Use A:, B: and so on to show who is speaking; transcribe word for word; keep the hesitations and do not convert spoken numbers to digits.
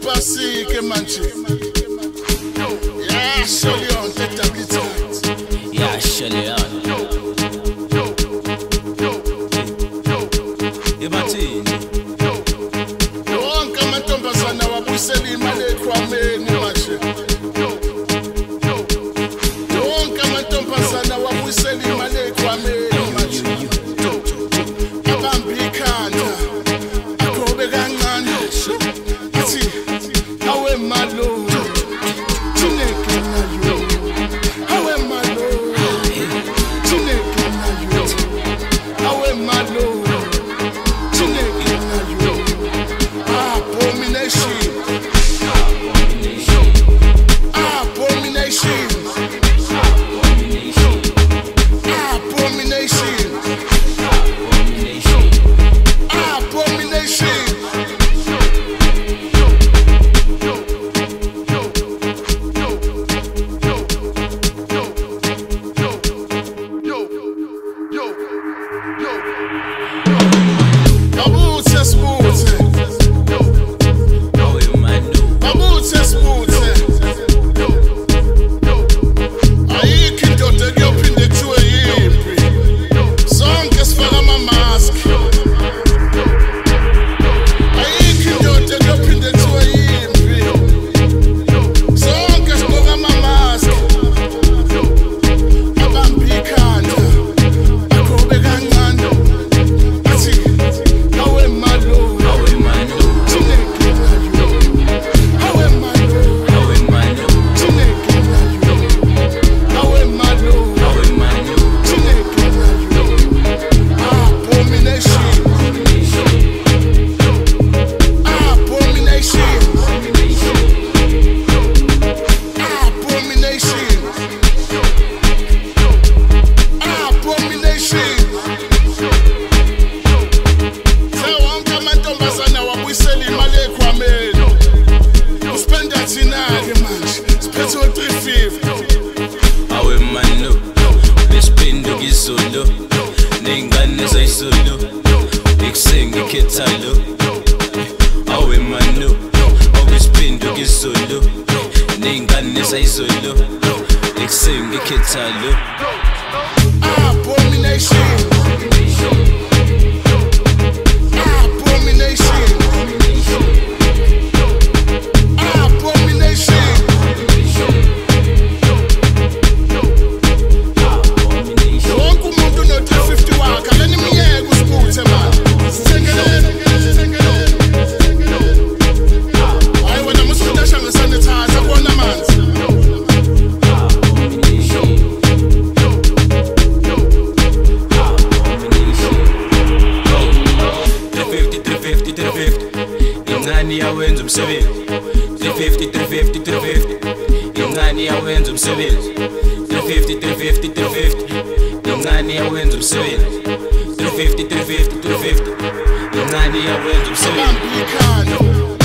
A: Fasike manje. Yeah, surely on the W.
B: Yeah, surely on. Ebathini.
A: Wonke amantombazana wabuyisela imali ekhwameni manje. Wonke amantombazana wabuyisela imali ekhwameni manje. Abambe ikhanda. Agobe kancane. Athi awe malo. Thineke nayo. Awe malo. Thineke nayo. Awe malo. Thineke nayo. Abomination. Abomination. Abomination. Abomination. Babuthe sibuthe.
B: Awe manu.
A: Babuthe sibuthe. Ayikho indoda ekuyophinde kuthiwe yimpi. Sonke sifaka ama-mask. Ayikho indoda ekuyophinde kuthiwe yimpi. Sonke sigqoka ama-mask. Abambe ikhanda. Agobe kancane. Athi awe malo.
B: Awe manu.
A: Thineke nayo. Awe malo.
B: Awe manu.
A: Thineke nayo. Awe malo.
B: Awe manu.
A: Thineke nayo. Abomination. Abomination. Abomination. Abomination. Sewonke amantombazana wabuyisela imali ekhwameni. Uspenda thina-ke manje. Siphethwe three fifty.
B: Awe manu. Besiphinduka izulu. Ney'ngane zayizulu. Ekuseni ngikhetha lo. Awe manu. Besiphinduka izulu. Ney'ngane zayizulu. Ekuseni ngikhetha lo.
A: Abomination. Abomination. Abomination. Wonke umuntu uno-three fifty wakhe. Ake nimyeke usibuthe manje. Sithengeleni. Hayi wena musifundasha ngesanitizer kona manzi.
B: Ingani yawenza umsebenzi three fifty three fifty three fifty Ingani yawenza umsebenzi three fifty three fifty three fifty Ingani yawenza umsebenzi three fifty three fifty three fifty Ingani yawenza umsebenzi
A: Abambe ikhanda.